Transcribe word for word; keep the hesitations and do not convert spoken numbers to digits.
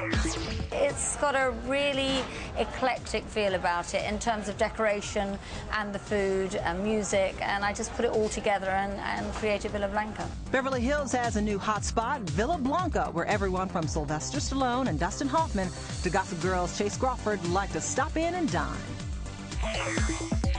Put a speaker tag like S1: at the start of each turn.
S1: It's got a really eclectic feel about it in terms of decoration and the food and music, and I just put it all together and, and created Villa Blanca.
S2: Beverly Hills has a new hot spot, Villa Blanca, where everyone from Sylvester Stallone and Dustin Hoffman to Gossip Girl's Chase Crawford like to stop in and dine.